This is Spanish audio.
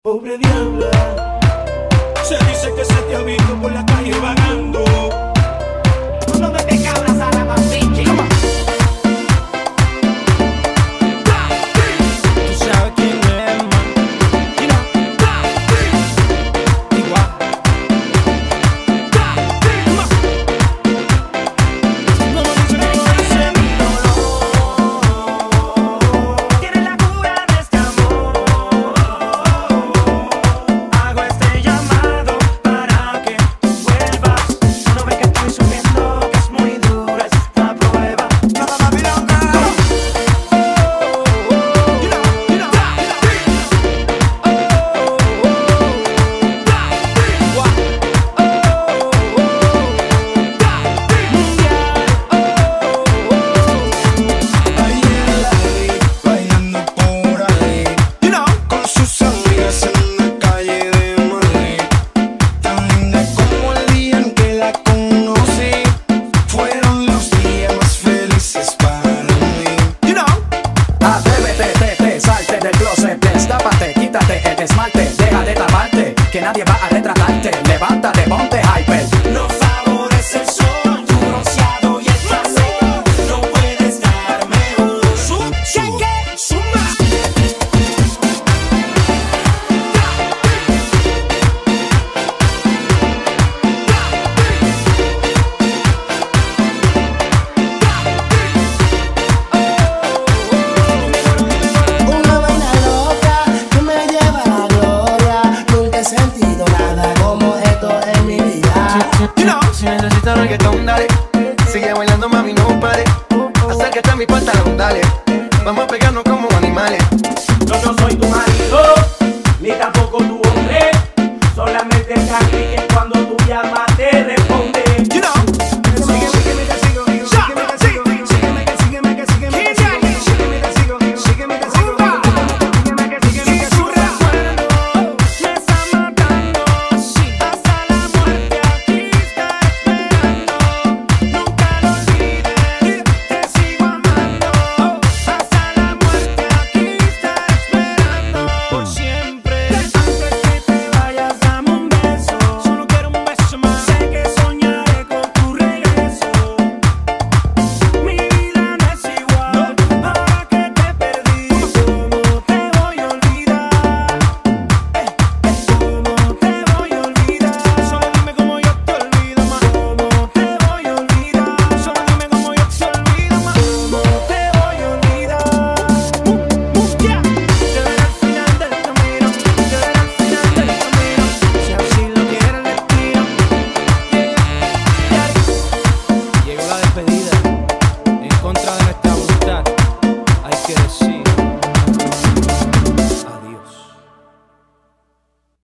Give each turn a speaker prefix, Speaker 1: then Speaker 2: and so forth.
Speaker 1: pobre diabla. Se dice que se te ha visto por la calle vagando.
Speaker 2: No me te cabras a la mapiche.
Speaker 1: Tú sabes quién es, man. Igual. No me dice mi dolor.
Speaker 2: Tiene la cura de este amor. Hago este llamado para que tú vuelvas. No ves que estoy sufriendo, que es muy dura esta prueba.
Speaker 3: Bailando por ahí, con sus amigas en la calle de Madrid. Tan linda como el día en que la conocí. Fueron los días más felices para mí.
Speaker 4: Atrévete, salte del closet, destápate, quítate el esmalte, deja de taparte, que nadie va a retratarte. Levántate, ponte hyper.
Speaker 2: No favorece el sol, tu bronceado y el trasero. No puedes darme un cheque.
Speaker 5: Una vaina loca que me lleva a la gloria. Nunca he sentido nada como esto en mi vida.
Speaker 6: Si necesitas reggaetón, dale. Sigue bailando, mami, no pare. Acércate a mi pantalón, dale. Vamos a pegarnos como animales.
Speaker 2: Yo no soy tu marido, ni tampoco tu hombre. Solamente te que cuando tú llamas te responde.
Speaker 3: Sígueme que sigo, sígueme que sigo, sígueme que sígueme que sígueme que sigo, sígueme que sigo, sígueme que sigo, sígueme que sígueme que sigo.
Speaker 2: Me está matando, hasta la muerte aquí está esperando. Nunca lo olvides, te sigo amando. Hasta la muerte aquí está esperando. Por siempre, antes que te vayas dame un beso. Solo quiero un beso más. Sé que soñaré con tu regreso. Mi vida no es igual, ahora que te perdí. ¿Cómo te voy a olvidar? ¿Cómo te voy a olvidar? Solo dime cómo yo te olvido más. ¿Cómo te voy a olvidar? Solo dime cómo yo te olvido más. ¿Cómo te voy a olvidar? Te veré al final del camino. Te veré al final del camino. Si así lo quiere el destino.
Speaker 1: Llegó la despedida en contra de